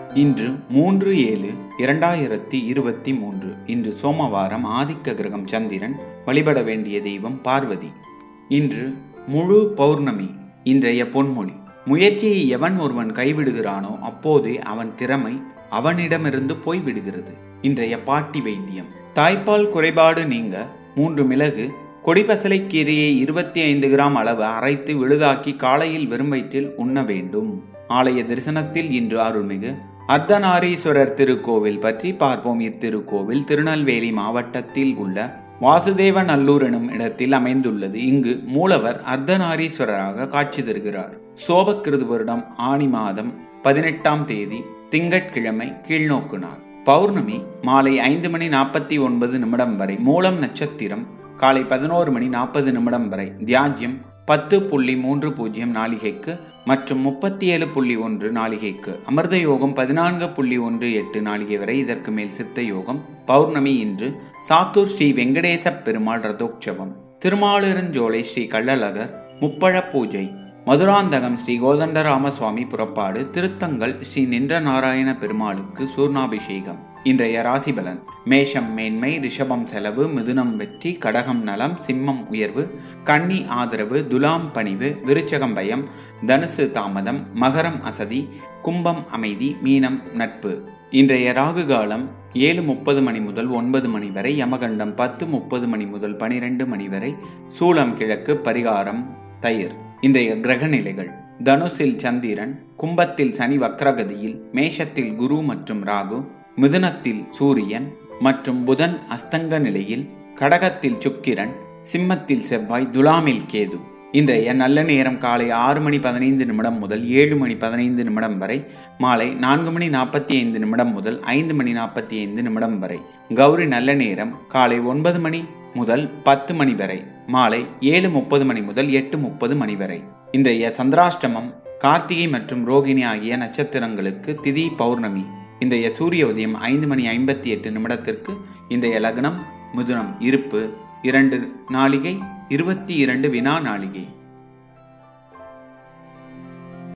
இன்று 3/7/2023. இன்று சோமவாரம். ஆதிக்க கிரகம் சந்திரன். வழிபட வேண்டிய தெய்வம் பார்வதி. இன்று முழு பௌர்ணமி. இன்றைய பொன்மொழி: முயற்சியை எவன் ஒருவன் கைவிடுகிறானோ அப்போதே அவன் திறமை அவனிடமிருந்து போய்விடுகிறது. இன்றைய பாட்டி வைத்தியம்: தாய்ப்பால் குறைபாடு நீங்க 3 மிளகு, கொடிப்பசலை கீரையை 25 கிராம் அளவு அரைத்து விழுதாக்கி காலையில் வெறும் வயிற்றில் உண்ண வேண்டும். ஆலய தரிசனத்தில் இன்று அருள்மிகு அர்த்தநாரீஸ்வரர் திருக்கோவில் பற்றி பார்ப்போம். இத்திருக்கோவில் திருநெல்வேலி மாவட்டத்தில் உள்ள வாசுதேவநல்லூர் எனும் இடத்தில் அமைந்துள்ளது. இங்கு மூலவர் அர்த்தநாரீஸ்வரராக காட்சி தருகிறார். சோபக்கிருது வருடம் ஆனி மாதம் 18ஆம் தேதி திங்கட்கிழமை. கீழ்நோக்கு நாள். பௌர்ணமி மாலை 5:49 வரை. மூலம் நட்சத்திரம் காலை 11:40 வரை. தியாஜ்யம் 10:30 நாளிகைக்கு மற்றும் 37:1 நாளிகைக்கு. அமிர்த யோகம் 14:18 நாளிகை வரை. இதற்கு மேல் சித்த யோகம். பௌர்ணமி இன்று சாத்தூர் ஸ்ரீ வெங்கடேச பெருமாள் ரதோற்சவம். திருமாலிருஞ்சோலை ஸ்ரீ கள்ளழகர் முப்பழ பூஜை. மதுராந்தகம் ஸ்ரீ கோதண்டராம சுவாமி புறப்பாடு. திருத்தங்கள் ஸ்ரீ நின்ற நாராயண பெருமாளுக்கு சூர்ணாபிஷேகம். இன்றைய ராசி பலன்: மேஷம் மேன்மை, ரிஷபம் செலவு, மிதுனம் வெற்றி, கடகம் நலம், சிம்மம் உயர்வு, கன்னி ஆதரவு, துலாம் பணிவு, விருச்சகம் பயம், தனுசு தாமதம், மகரம் அசதி, கும்பம் அமைதி, மீனம் நட்பு. இன்றைய ராகு காலம் 7:30 முதல் 9 வரை. யமகண்டம் 10:30 முதல் 12 வரை. சூலம் கிழக்கு. பரிகாரம் தயிர். இன்றைய கிரக நிலைகள்: தனுசில் சந்திரன், கும்பத்தில் சனி வக்ரகதியில், மேஷத்தில் குரு மற்றும் ராகு, மிதுனத்தில் சூரியன் மற்றும் புதன் அஸ்தங்க நிலையில், கடகத்தில் சுக்கிரன், சிம்மத்தில் செவ்வாய், துலாமில் கேது. இன்றைய நல்ல நேரம் காலை 6:15 முதல் 7:15 வரை. மாலை 4:45 முதல் 5:45 வரை. கௌரி நல்ல நேரம் காலை 9 முதல் 10 வரை. மாலை 7:30 முதல் 8:30 வரை. இன்றைய சந்திராஷ்டமம் கார்த்திகை மற்றும் ரோகிணி ஆகிய நட்சத்திரங்களுக்கு. திதி பௌர்ணமி. இன்றைய சூரிய உதயம் 5:58. இன்றைய லக்னம் மிதுனம். இருப்பு 2 நாளிகை 22 வினா நாளிகை.